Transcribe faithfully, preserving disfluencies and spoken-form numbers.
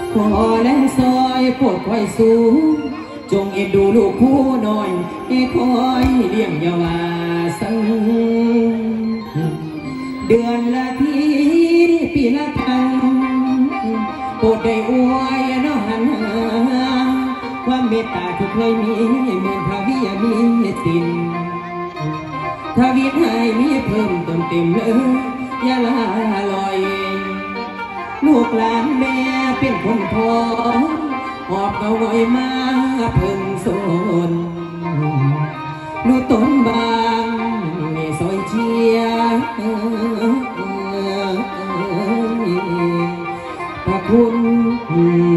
ขอแรงซอยปวดคอยสูงจงเอ็นดูลูกผู้น้อยให้คอยเลี้ยงยาวาสังเดือนละทีปีละครั้งโปรดได้อวยน้องหันหาความเมตตาที่เคยมีเหมือนพระวิยามีสิ้นทวีตให้มีเพิ่มเติมเต็มเลยอย่าลาลอยลูกหลานแม่เป็นคนพอหอบเอาไว้มาเพิ่งสนลูกต้นบางแม่ซอยเชียพระคุณ